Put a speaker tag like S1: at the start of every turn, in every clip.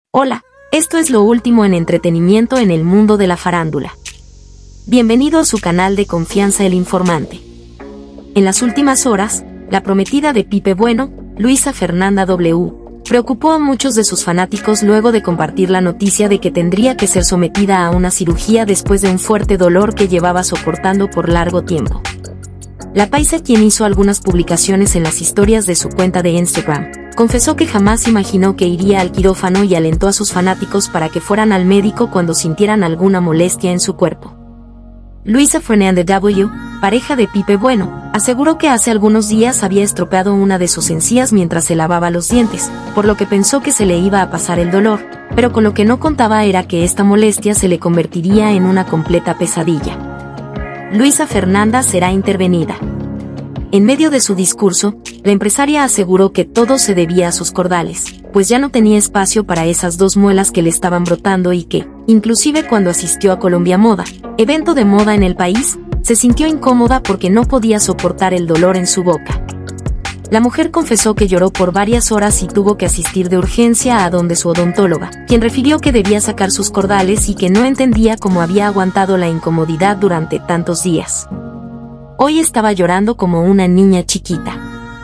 S1: Hola, esto es lo último en entretenimiento en el mundo de la farándula. Bienvenido a su canal de confianza El Informante. En las últimas horas, la prometida de Pipe Bueno, Luisa Fernanda W., preocupó a muchos de sus fanáticos luego de compartir la noticia de que tendría que ser sometida a una cirugía después de un fuerte dolor que llevaba soportando por largo tiempo. La paisa, quien hizo algunas publicaciones en las historias de su cuenta de Instagram, confesó que jamás imaginó que iría al quirófano y alentó a sus fanáticos para que fueran al médico cuando sintieran alguna molestia en su cuerpo. Luisa Fernanda W., pareja de Pipe Bueno, aseguró que hace algunos días había estropeado una de sus encías mientras se lavaba los dientes, por lo que pensó que se le iba a pasar el dolor, pero con lo que no contaba era que esta molestia se le convertiría en una completa pesadilla. Luisa Fernanda será intervenida. En medio de su discurso, la empresaria aseguró que todo se debía a sus cordales, pues ya no tenía espacio para esas dos muelas que le estaban brotando y que, inclusive cuando asistió a Colombia Moda, evento de moda en el país, se sintió incómoda porque no podía soportar el dolor en su boca. La mujer confesó que lloró por varias horas y tuvo que asistir de urgencia a donde su odontóloga, quien refirió que debía sacar sus cordales y que no entendía cómo había aguantado la incomodidad durante tantos días. Hoy estaba llorando como una niña chiquita.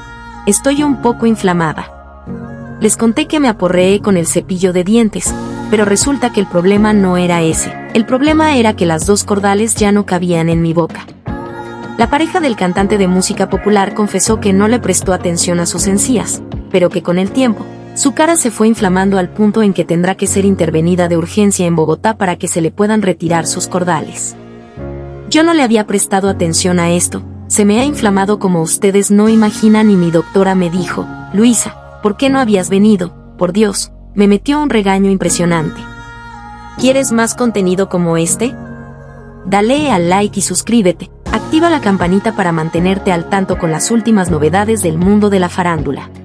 S1: Estoy un poco inflamada. Les conté que me aporreé con el cepillo de dientes, pero resulta que el problema no era ese. El problema era que las dos cordales ya no cabían en mi boca. La pareja del cantante de música popular confesó que no le prestó atención a sus encías, pero que con el tiempo, su cara se fue inflamando al punto en que tendrá que ser intervenida de urgencia en Bogotá para que se le puedan retirar sus cordales. Yo no le había prestado atención a esto, se me ha inflamado como ustedes no imaginan y mi doctora me dijo, Luisa, ¿por qué no habías venido? Por Dios, me metió un regaño impresionante. ¿Quieres más contenido como este? Dale al like y suscríbete. Activa la campanita para mantenerte al tanto con las últimas novedades del mundo de la farándula.